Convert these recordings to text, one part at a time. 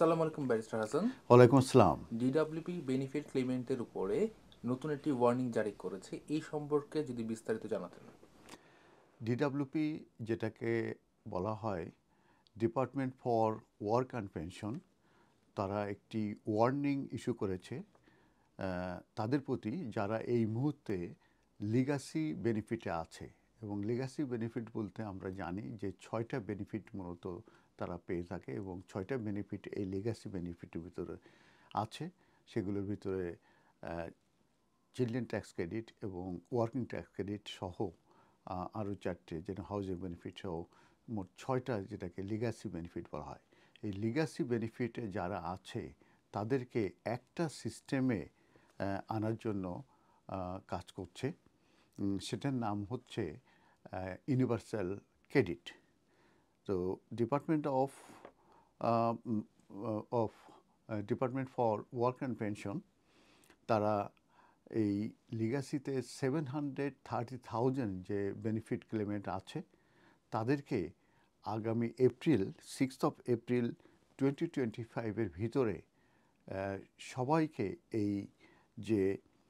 আসসালামু আলাইকুম ব্যারিস্টার হাসান। ওয়ালাইকুম আসসালাম। ডিডব্লিউপি বেনিফিট ক্লেমেন্টের উপরে নতুন একটি ওয়ার্নিং জারি করেছে, এই সম্পর্কে যদি বিস্তারিত জানাতেন। ডিডব্লিউপি যেটাকে বলা হয় department for work and pension, তারা একটি ওয়ার্নিং ইস্যু করেছে তাদের প্রতি যারা এই মুহূর্তে লিগাসি বেনিফিটে আছে। এবং লিগাসি বেনিফিট বলতে আমরা জানি যে 6টা বেনিফিট মূলত তারা পেয়ে থাকে এবং 6টা বেনিফিট এই লিগাসি বেনিফিটের ভিতরে আছে। সেগুলোর ভিতরে চিলড্রেন ট্যাক্স ক্রেডিট এবং ওয়ার্কিং ট্যাক্স ক্রেডিট সহ আরও 4টে, যেটা হাউজিং বেনিফিট সহ মোট 6টা, যেটাকে লিগাসি বেনিফিট বলা হয়। এই লিগাসি বেনিফিটে যারা আছে তাদেরকে একটা সিস্টেমে আনার জন্য কাজ করছে। সেটার নাম হচ্ছে ইউনিভার্সাল ক্রেডিট। তো department of department for work and pension তারা এই লিগাসিতে 730,000 যে বেনিফিট ক্লেমেন্ট আছে তাদেরকে আগামী এপ্রিল 2025-এর ভিতরে সবাইকে এই যে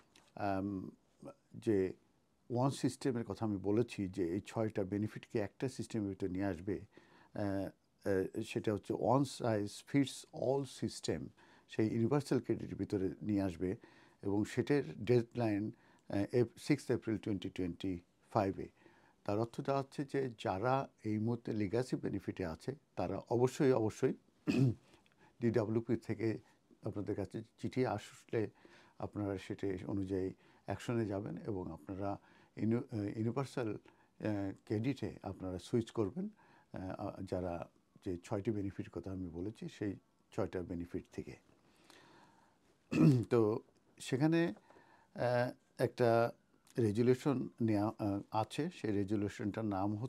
যে ওয়ান সিস্টেমের কথা আমি বলেছি, যে এই 6টা বেনিফিটকে একটা সিস্টেমের ভিতরে নিয়ে আসবে, সেটা হচ্ছে one size fits all system, সেই ইউনিভার্সাল ক্রেডিটের ভিতরে নিয়ে আসবে। এবং সেটার ডেডলাইন 6 এপ্রিল 2025-এ। তার অর্থটা হচ্ছে যে যারা এই মুহূর্তে লিগাসি বেনিফিটে আছে তারা অবশ্যই ডিডব্লিউপি থেকে আপনাদের কাছে চিঠি আসলে আপনারা সেটা অনুযায়ী অ্যাকশনে যাবেন এবং আপনারা ইউনিভার্সাল ক্রেডিটে আপনারা সুইচ করবেন, যারা যে 6টি বেনিফিট কথা আমি বলেছি সেই 6টা বেনিফিট থেকে। তো সেখানে একটা রেজুলেশন নেওয়া আছে। সেই রেজুলেশনটার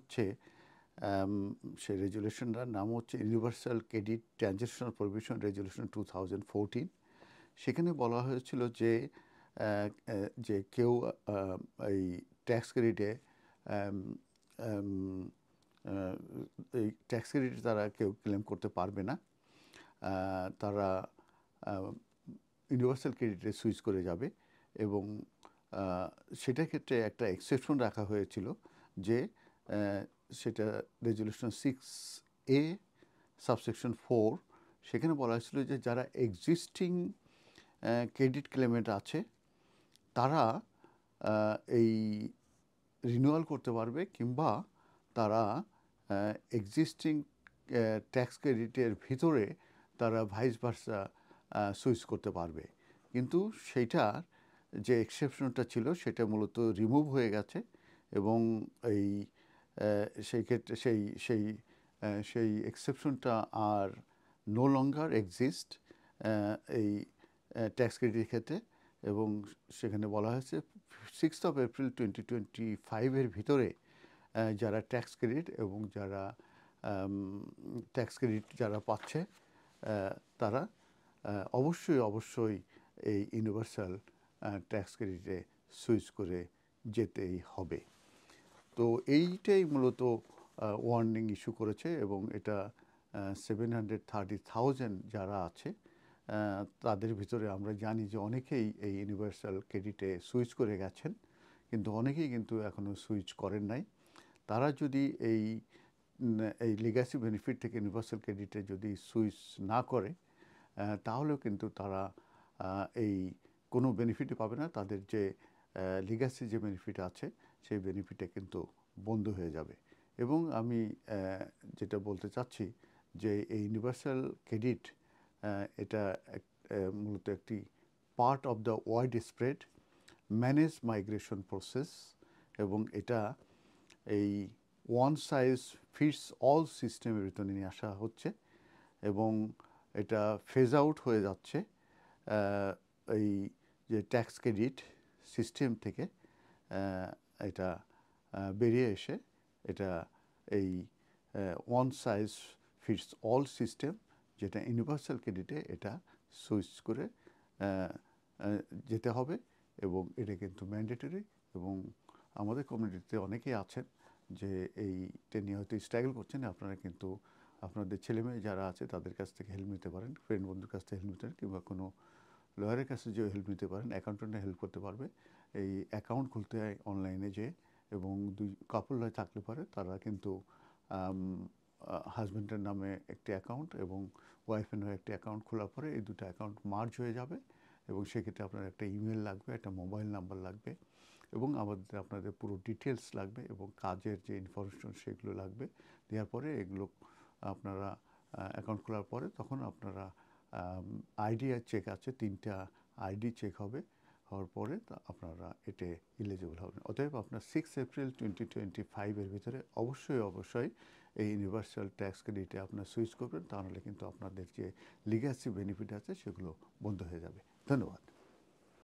নাম হচ্ছে universal credit transitional provision resolution 2014। সেখানে বলা হয়েছিল যে কেউ এই ট্যাক্স ক্রেডিটে এই ট্যাক্স ক্রেডিট তারা কেউ ক্লেম করতে পারবে না। তারা ইউনিভার্সাল ক্রেডিটে সুইচ করে যাবে এবং সেটার ক্ষেত্রে একটা এক্সেপশন রাখা হয়েছিল, যে সেটা রেজুলেশন 6A সাবসেকশন 4। সেখানে বলা হয়েছিল যে যারা এক্সিস্টিং ক্রেডিট ক্লেমেন্ট আছে তারা এই রিনিউয়াল করতে পারবে, কিংবা তারা এক্সিস্টিং ট্যাক্স ক্রেডিটের ভিতরে তারা ভাইস ভার্সা সুইচ করতে পারবে। কিন্তু সেইটার যে এক্সেপশনটা ছিল সেটা মূলত রিমুভ হয়ে গেছে এবং এই সেই ক্ষেত্রে সেই এক্সেপশনটা আর নো লঙ্গার এক্সিস্ট এই ট্যাক্স ক্রেডিটের ক্ষেত্রে। এবং সেখানে বলা হয়েছে 6 এপ্রিল 2025-এর ভিতরে যারা ট্যাক্স ক্রেডিট এবং যারা ট্যাক্স ক্রেডিট যারা পাচ্ছে তারা অবশ্যই এই ইউনিভার্সাল ট্যাক্স ক্রেডিটে সুইচ করে যেতেই হবে। তো এইটাই মূলত ওয়ার্নিং ইস্যু করেছে এবং এটা 730,000 যারা আছে তাদের ভিতরে আমরা জানি যে অনেকেই এই ইউনিভার্সাল ক্রেডিটে সুইচ করে গেছেন, কিন্তু অনেকেই কিন্তু এখনও সুইচ করেন নাই। তারা যদি এই লিগ্যাসি বেনিফিট থেকে ইউনিভার্সাল ক্রেডিটে যদি সুইচ না করে তাহলেও কিন্তু তারা এই কোনো বেনিফিটই পাবে না। তাদের যে লিগ্যাসি যে বেনিফিট আছে সেই বেনিফিটে কিন্তু বন্ধ হয়ে যাবে। এবং আমি যেটা বলতে চাচ্ছি যে এই ইউনিভার্সাল ক্রেডিট এটা মূলত একটি part of the widespread manage migration process, এবং এটা এই ওয়ান সাইজ ফিটস অল সিস্টেমের ভিতরে নিয়ে আসা হচ্ছে এবং এটা ফেজ আউট হয়ে যাচ্ছে এই যে ট্যাক্স ক্রেডিট সিস্টেম থেকে। এটা বেরিয়ে এসে এটা এই one size fits all system, যেটা ইউনিভার্সাল ক্রেডিটে এটা সুইচ করে যেতে হবে এবং এটা কিন্তু ম্যান্ডেটরি। এবং আমাদের কমিউনিটিতে অনেকেই আছেন যে এইটা নিয়ে হয়তো স্ট্রাগল করছেন, আপনারা কিন্তু আপনাদের ছেলেমেয়ে যারা আছে তাদের কাছ থেকে হেল্প নিতে পারেন, ফ্রেন্ড বন্ধুর কাছ থেকে হেল্প নিতে পারেন, কিংবা কোনো লয়ারের কাছে যেও হেল্প নিতে পারেন। অ্যাকাউন্টেন্টরা হেল্প করতে পারবে এই অ্যাকাউন্ট খুলতে হয় অনলাইনে যে, এবং দুই কাপলরা থাকলে পারে তারা কিন্তু হাজব্যান্ডের নামে একটি অ্যাকাউন্ট এবং ওয়াইফের নামে একটি অ্যাকাউন্ট খোলার পরে এই দুটো অ্যাকাউন্ট মার্জ হয়ে যাবে, এবং সেক্ষেত্রে আপনার একটা ইমেল লাগবে, একটা মোবাইল নাম্বার লাগবে, এবং আপনাদের পুরো ডিটেলস লাগবে, এবং কাজের যে ইনফরমেশন সেগুলো লাগবে। দেওয়ার পরে এগুলো আপনারা অ্যাকাউন্ট খোলার পরে তখন আপনারা আইডি চেক আছে, 3টা আইডি চেক হবে, হওয়ার পরে আপনারা এতে এলিজিবল হবেন। অতএব আপনার 6 এপ্রিল 2025 ভিতরে অবশ্যই এই ইউনিভার্সাল ট্যাক্স ক্রেডিটে আপনার সুইচ করবেন, তাহলে কিন্তু আপনাদের যে লিগ্যাসি বেনিফিট আছে সেগুলো বন্ধ হয়ে যাবে। ধন্যবাদ।